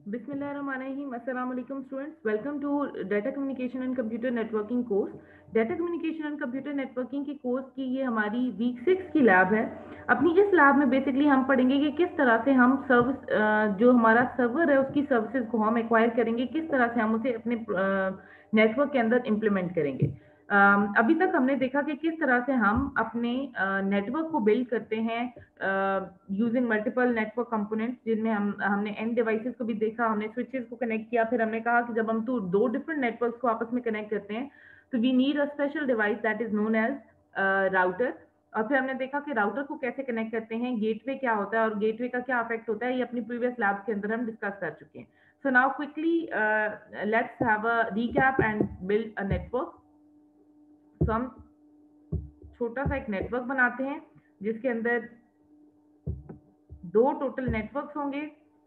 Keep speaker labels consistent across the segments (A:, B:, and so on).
A: Bismillahirrahmanirrahim. Assalamu alaikum students. Welcome to Data Communication and Computer Networking course. Data Communication and Computer Networking की course की ये हमारी week 6 की lab है। अपनी इस लैब में बेसिकली हम पढ़ेंगे कि किस तरह से हम सर्विस जो हमारा सर्वर है उसकी सर्विसेज को हम एक्वायर करेंगे, किस तरह से हम उसे अपने नेटवर्क के अंदर इम्प्लीमेंट करेंगे। अभी तक हमने देखा कि किस तरह से हम अपने नेटवर्क को बिल्ड करते हैं यूजिंग मल्टीपल नेटवर्क कंपोनेंट्स, जिनमें हमने एंड डिवाइसेस को भी देखा, हमने स्विचेस को कनेक्ट किया, फिर हमने कहा कि जब हम दो डिफरेंट नेटवर्क्स को आपस में कनेक्ट करते हैं तो we need a special device that is known as router. और फिर हमने देखा कि राउटर को कैसे कनेक्ट करते हैं, गेटवे क्या होता है और गेटवे का क्या अफेक्ट होता है, ये अपनी प्रीवियस लैब्स के अंदर हम डिस्कस कर चुके हैं। So now quickly let's have a recap and build a network. तो हम छोटा सा एक नेटवर्क बनाते हैं जिसके अंदर दो टोटल नेटवर्क्स होंगे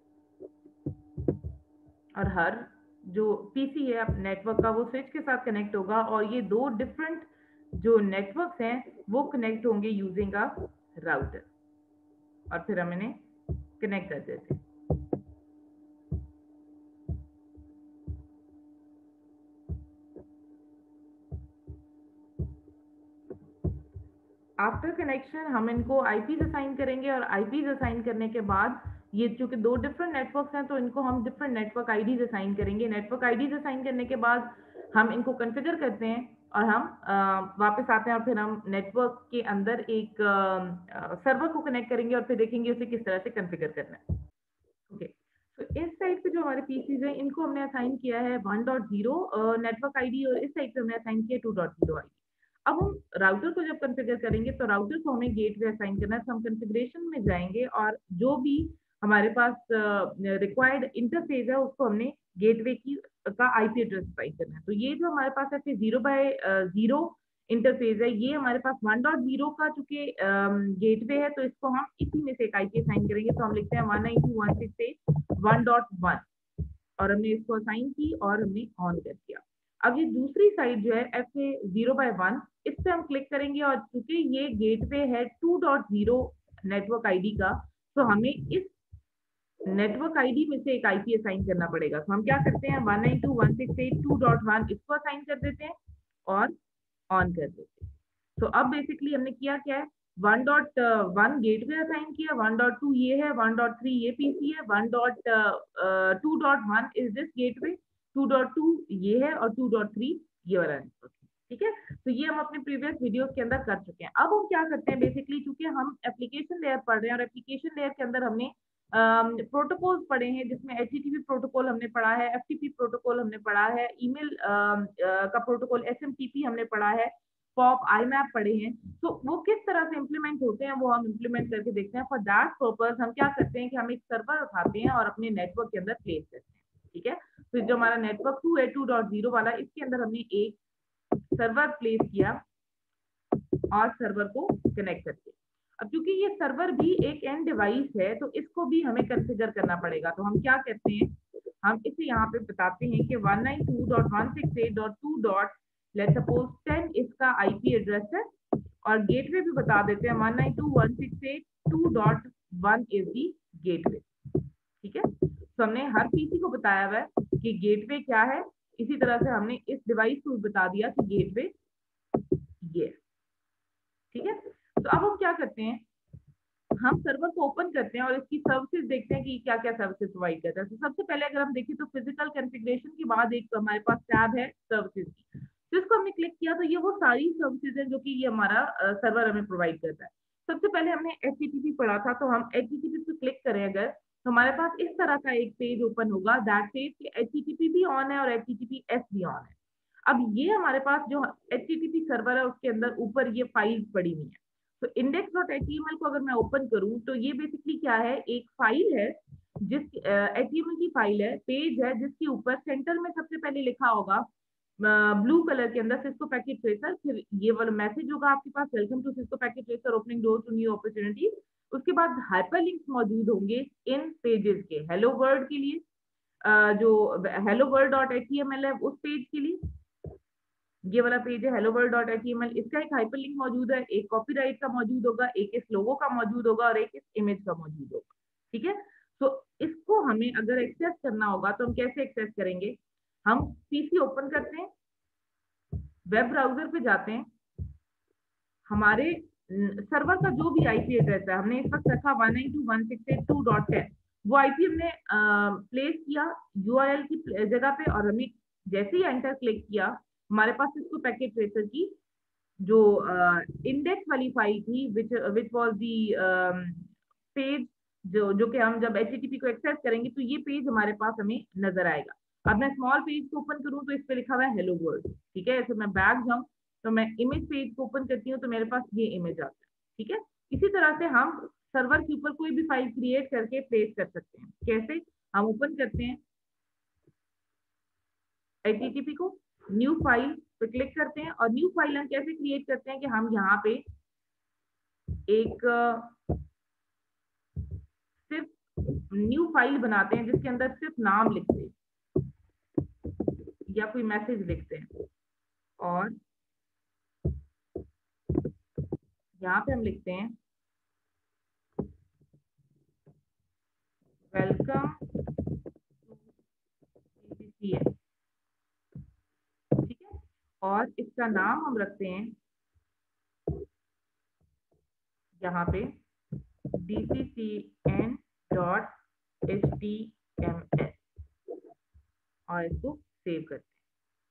A: और हर जो पीसी है नेटवर्क का वो स्विच के साथ कनेक्ट होगा और ये दो डिफरेंट जो नेटवर्क्स हैं वो कनेक्ट होंगे यूजिंग अ राउटर और फिर हम इन्हें कनेक्ट कर देते हैं। आफ्टर कनेक्शन हम इनको आईपीज असाइन करेंगे और आईपीज असाइन करने के बाद ये चूंकि दो डिफरेंट नेटवर्क्स हैं तो इनको हम डिफरेंट नेटवर्क आईडीज असाइन करेंगे। नेटवर्क आईडीज असाइन करने के बाद हम इनको कॉन्फ़िगर करते हैं और हम वापस आते हैं और फिर हम नेटवर्क के अंदर एक सर्वर को कनेक्ट करेंगे और फिर देखेंगे उसे किस तरह से कॉन्फ़िगर करना है। ओके, तो इस साइड पे जो हमारे पीसीज हैं इनको हमने असाइन किया है 1.0 नेटवर्क आईडी और इस साइड पे हमने असाइन किया 2.0 आईडी। अब हम राउटर को जब कॉन्फ़िगर करेंगे तो राउटर को हमें गेटवे असाइन करना है, तो हम कॉन्फ़िगरेशन में जाएंगे और जो भी हमारे पास रिक्वायर्ड इंटरफेस है उसको हमने गेटवे की का आईपी एड्रेस असाइन करना है। तो ये जो हमारे पास है 0x0 इंटरफेस है, ये हमारे पास 1.0 का चूंकि गेटवे है तो इसको हम इसी में से एक आईपी असाइन करेंगे। तो हम लिखते हैं 192.168.1.1 और हमने इसको असाइन की और हमने ऑन कर दिया। अब ये दूसरी साइड जो है FA0x1, इस पे हम क्लिक करेंगे और चूंकि ये गेटवे है 2.0 नेटवर्क आईडी का, तो हमें इस नेटवर्क आईडी में से एक आईपी असाइन करना पड़ेगा। तो हम क्या करते हैं 192.168.2.1 इसको असाइन कर देते हैं और ऑन कर देते हैं। तो अब बेसिकली हमने किया क्या है, 1.1 गेटवे असाइन किया, 1.2 ये है, 1.3 ये पीसी है, 1.2.1 इज दिस गेटवे, 2.2 ये है और 2.3 ये वाला नेटवर्क है। ठीक है, तो ये हम अपने प्रीवियस वीडियोस के अंदर कर चुके हैं। अब हम क्या करते हैं बेसिकली, चूंकि हम एप्लीकेशन लेयर पढ़ रहे हैं और एप्लीकेशन लेयर के अंदर हमने प्रोटोकॉल्स पढ़े हैं जिसमें HTTP प्रोटोकॉल हमने पढ़ा है, FTP प्रोटोकॉल हमने पढ़ा है, ईमेल का प्रोटोकॉल SMTP हमने पढ़ा है, पॉप IMAP पढ़े हैं। तो वो किस तरह से इम्प्लीमेंट होते हैं वो हम इम्प्लीमेंट करके देखते हैं। फॉर दैट पर्पज हम क्या करते हैं कि हम एक सर्वर उठाते हैं और अपने नेटवर्क के अंदर प्लेस करते हैं। ठीक है, तो जो हमारा नेटवर्क 2 है 2.0 वाला, इसके अंदर हमने एक सर्वर प्लेस किया और सर्वर को कनेक्ट करके। अब क्योंकि ये सर्वर भी एक एंड डिवाइस है तो इसको भी हमें कॉन्फ़िगर करना पड़ेगा। तो हम क्या करते हैं, हम इसे यहाँ पे बताते हैं कि 192.168.2. लेट्स सपोज 10 इसका आईपी एड्रेस है और गेटवे भी बता देते हैं 192.168.2.1 इज दी गेटवे। ठीक है, तो हमने हर पीसी को बताया हुआ है कि गेटवे क्या है, इसी तरह से हमने इस डिवाइस को भी बता दिया कि गेटवे ये है। ठीक है, तो अब हम क्या करते हैं, हम सर्वर को ओपन करते हैं और इसकी सर्विसेज देखते हैं कि क्या क्या सर्विसेज प्रोवाइड करता है। तो सबसे पहले अगर हम देखें तो फिजिकल कॉन्फ़िगरेशन के बाद एक हमारे पास टैब है सर्विसेज की, तो इसको हमने क्लिक किया तो ये वो सारी सर्विसेज है जो कि ये हमारा सर्वर हमें प्रोवाइड करता है। सबसे पहले हमने HTTP पढ़ा था, तो हम HTTP पे क्लिक करें अगर तो हमारे पास इस तरह का एक पेज ओपन होगा, दैट पेज कि HTTP भी ऑन है और HTTPS भी ऑन है। अब ये हमारे पास जो HTTP सर्वर है उसके अंदर ऊपर ये फाइल पड़ी हुई है। तो index.html को अगर मैं ओपन करूं तो ये बेसिकली क्या है, एक फाइल है जिस HTML की फाइल है, पेज है जिसके ऊपर सेंटर में सबसे पहले लिखा होगा ब्लू कलर के अंदर सिस्को पैकेट ट्रेसर, फिर ये वाला मैसेज होगा आपके पास, welcome to Cisco packet tracer opening door to new opportunity. उसके बाद हाइपरलिंक्स मौजूद होंगे इन पेजेस के, हेलो वर्ल्ड के लिए जो हेलो वर्ल्ड डॉट HTML है उस पेज के लिए, ये वाला पेज है हेलो वर्ल्ड डॉट HTML, इसका एक हाइपरलिंक मौजूद है, एक कॉपीराइट का मौजूद होगा, एक इस लोगो का मौजूद होगा और एक इस इमेज का मौजूद होगा। ठीक है, तो इसको हमें अगर एक्सेस करना होगा तो हम कैसे एक्सेस करेंगे? हम पीसी ओपन करते हैं, वेब ब्राउजर पे जाते हैं, हमारे सर्वर का जो भी आईपी एड्रेस है, हमने इस वक्त रखा 192.168.2.10, वो आईपी हमने प्लेस किया यूआरएल की जगह पे, और हमें जैसे ही एंटर क्लिक किया, हमारे पास इसको पैकेट ट्रेसर की जो इंडेक्स वाली फाइल थी, विच वाज दी पेज, जो कि हम जब एचटीटीपी को एक्सेस करेंगे तो ये पेज हमारे पास हमें नजर आएगा। अब मैं स्मॉल पेज को ओपन करूं तो इस पे लिखा हुआ है हेलो वर्ल्ड, ठीक है। ऐसे मैं बैक जाऊं तो मैं इमेज पेज को ओपन करती हूँ तो मेरे पास ये इमेज आता है, ठीक है। इसी तरह से हम सर्वर के ऊपर कोई भी फाइल क्रिएट करके प्लेस कर सकते हैं। कैसे? हम ओपन करते हैं एचटीटीपी को, न्यू फाइल पे क्लिक करते हैं, और न्यू फाइल हम कैसे क्रिएट करते हैं कि हम यहाँ पे एक सिर्फ न्यू फाइल बनाते हैं जिसके अंदर सिर्फ नाम लिखते हैं या कोई मैसेज लिखते हैं, और यहाँ पे हम लिखते हैं वेलकम टू DCCN, ठीक है। और इसका नाम हम रखते हैं यहाँ पे DCCN.html, और इसको सेव करते हैं।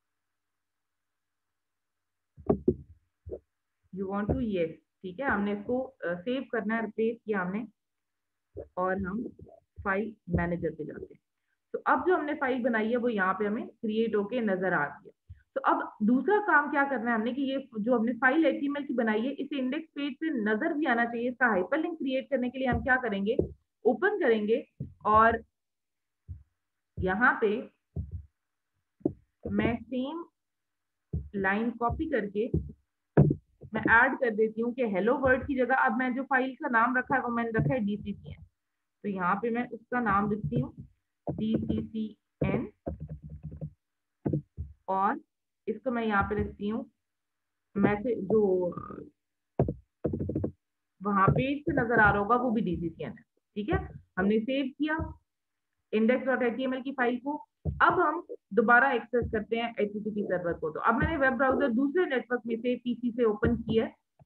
A: यू वांट टू, यस, ठीक है, हमने इसको सेव करना है, रिप्लेस किया हमने, और हम फाइल मैनेजर पे जाते हैं। तो अब जो हमने फाइल बनाई है वो यहाँ पे हमें क्रिएट होके नजर आ रही है। तो अब दूसरा काम क्या करना है हमने कि ये जो हमने फाइल एचटीएमएल की बनाई है, इसे इंडेक्स पेज पे नजर भी आना चाहिए। इसका हाइपरलिंक क्रिएट करने के लिए हम क्या करेंगे? ओपन करेंगे, और यहाँ पे मैं सेम लाइन कॉपी करके मैं ऐड कर देती हूँ कि हेलो वर्ल्ड की जगह अब मैं जो फाइल का नाम रखा है वो मैंने रखा है DCCN। तो यहाँ पे मैं उसका नाम लिखती हूँ DCCN, और इसको मैं यहाँ पे लिखती हूँ मैसेज, जो वहां पेज से नजर आ रहा होगा वो भी DCCN है, ठीक है। हमने सेव किया index.html की फाइल को। अब हम दोबारा एक्सेस करते हैं HTTP सर्वर को। तो अब मैंने वेब ब्राउजर दूसरे नेटवर्क में से पीसी से ओपन किया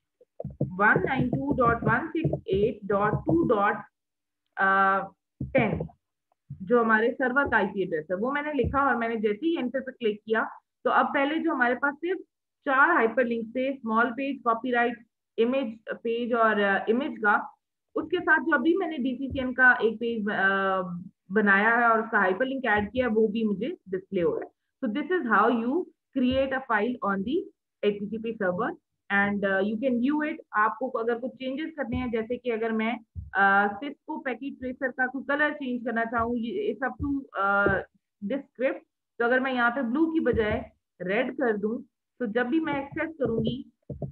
A: 192.168.2.10, जो हमारे सर्वर का आईपी एड्रेस है, वो मैंने लिखा, और मैंने जैसे ही एंटर पे क्लिक किया तो अब पहले जो हमारे पास सिर्फ 4 हाइपरलिंक थे, small page, copyright, image page और इमेज का, उसके साथ जो अभी मैंने DCCN का एक पेज बनाया है और उसका हाइपरलिंक ऐड किया, वो भी मुझे डिस्प्ले हो रहा है। So this is how you create a file on the HTTP server, and you can view it. आपको अगर कुछ चेंजेस करने हैं, जैसे कि अगर मैं सिस्को पैकेट ट्रेसर का कोई कलर चेंज करना चाहूँ, it's up to this script. तो अगर मैं यहाँ पे ब्लू की बजाय रेड कर दूं, तो जब भी मैं एक्सेस करूंगी,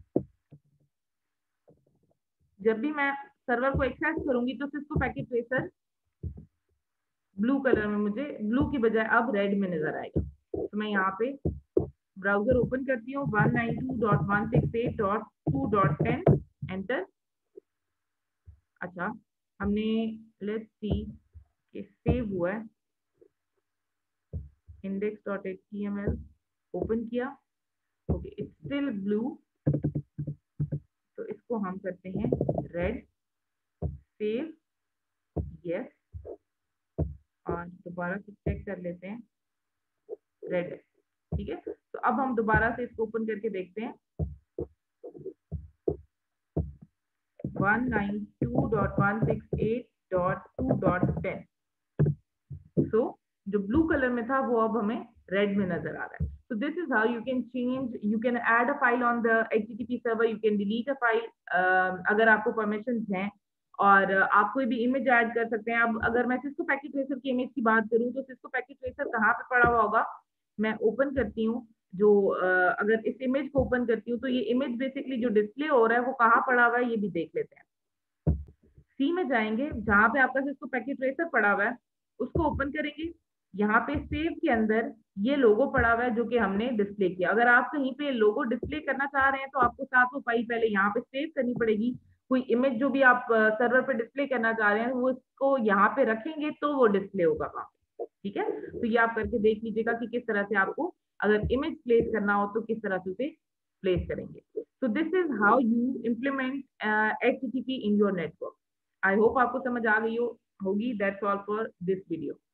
A: जब भी मैं सर्वर को एक्सेस करूंगी तो Cisco packet tracer blue colour में, मुझे ब्लू की बजाय अब रेड में नजर आएगा। तो मैं यहाँ पे ब्राउजर ओपन करती हूँ 192.168.2.10, एंटर। अच्छा, हमने लेट्स सी कि सेव हुआ है, index.html ओपन किया, ओके, इट्स स्टिल ब्लू, तो इसको हम करते हैं रेड, सेव, यस, और दोबारा से चेक कर लेते हैं, रेड, ठीक है। तो अब हम दोबारा से इसको ओपन करके देखते हैं 192.168.2.10। सो जो ब्लू कलर में था वो अब हमें रेड में नजर आ रहा है। So this is how you can change, you can add a file on the HTTP server, you can delete a file, अगर आपको परमिशंस हैं, और आप कोई भी इमेज ऐड कर सकते हैं। अब अगर मैं सिस्को पैकेट ट्रेसर की इमेज की बात करूं तो सिस्को पैकेट ट्रेसर कहाँ पे पड़ा हुआ होगा? मैं ओपन करती हूँ, जो अगर इस इमेज को ओपन करती हूँ तो ये इमेज बेसिकली जो डिस्प्ले हो रहा है वो कहाँ पड़ा हुआ है ये भी देख लेते हैं। सी में जाएंगे, जहां पे आपका सिस्को पैकेट ट्रेसर पड़ा हुआ है उसको ओपन करेंगे। यहाँ पे सेव के अंदर ये लोगो पड़ा हुआ है जो कि हमने डिस्प्ले किया। अगर आप कहीं पे लोगो डिस्प्ले करना चाह रहे हैं तो आपको साथ वो फाइल पहले यहाँ पे सेव करनी पड़ेगी, कोई इमेज जो भी आप सर्वर पे डिस्प्ले करना चाह रहे हैं वो इसको यहाँ पे रखेंगे तो वो डिस्प्ले होगा वहां पे। ठीक है, तो ये आप करके देख लीजिएगा कि किस तरह से आपको अगर इमेज प्लेस करना हो तो किस तरह से उसे प्लेस करेंगे। तो this is how you implement HTTP in your network. I hope आपको समझ आ गई होगी। That's all for this video.